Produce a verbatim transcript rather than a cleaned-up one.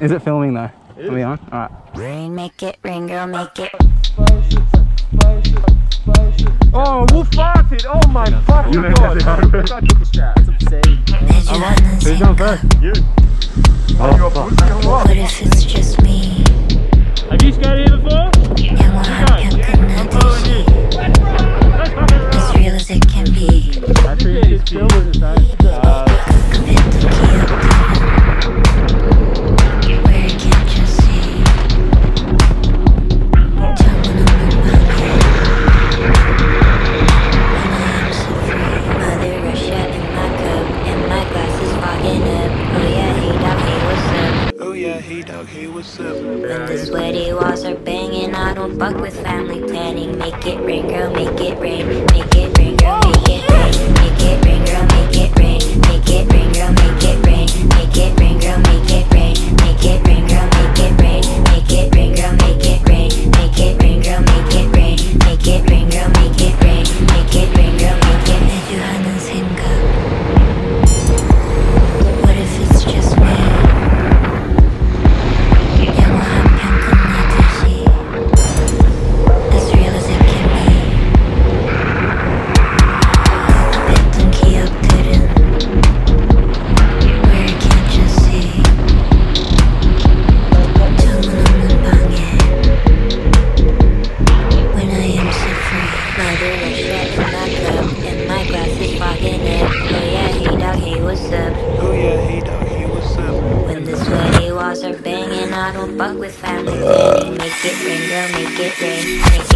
Is it filming though? It Are we on? Alright. Rain, make it rain, girl, make it. Oh, Wolf farted! Oh my fucking god! That's insane. Alright, who's going first? You. Oh, you fuck. What if it's just me? Have you skated here before? And what I'm following you. As real as it can be. I think it's chill with this, uh, Where can't you see? Mother Russia in my cup, and my glass is fogging up. Oh yeah, hey dog, hey what's up? Oh yeah, hey dog, hey what's up? When the sweaty walls are banging, I don't fuck with family planning. Make it rain, girl, make it rain. Make it rain, girl, make it rain. Make it rain, girl, make it rain. Make it rain, girl, make it rain. Make it rain, girl, make it rain. Make it rain, girl, make it rain. Make it rain, girl, make it rain. Make it rain, girl, make it rain. Make it rain, girl, make it rain. Make it rain, girl, make it rain. medyo hingga. What if it's just me? As real as it can be. Betong kiyak turun. Where can't you see? Jangan naman bangin. When I am so free. Mother Russia in my cup, and my glass is fogging up. Oh yeah, hey dog, hey what's up? Oh yeah, hey dog, hey what's up? When the sweaty walls are banging, I don't fuck with family planning. Make it rain, girl, make it rain. Make